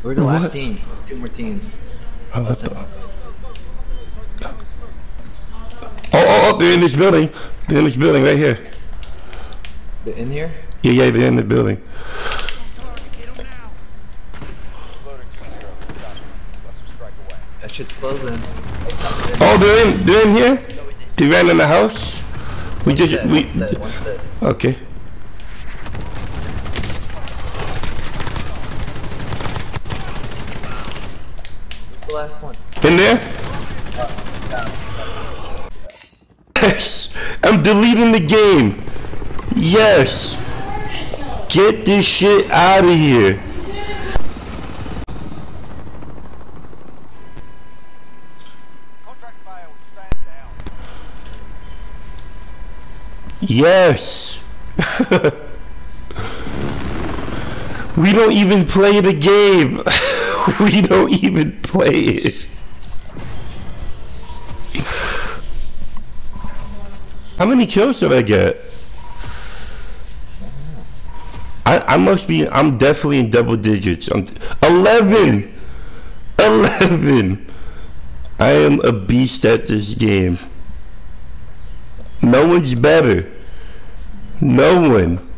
We're the last team. It's 2 more teams. Oh, they're in this building. They're in this building right here. They're in here? Yeah, they're in the building. That shit's closing. Oh, they're in here? They ran in the house? One's dead. Okay. What's the last one? In there? Yes! I'm deleting the game! Yes! Get this shit out of here! Yes! We don't even play the game! We don't even play it! How many kills did I get? I'm definitely in double digits. 11! 11! I am a beast at this game. No one's better. No one.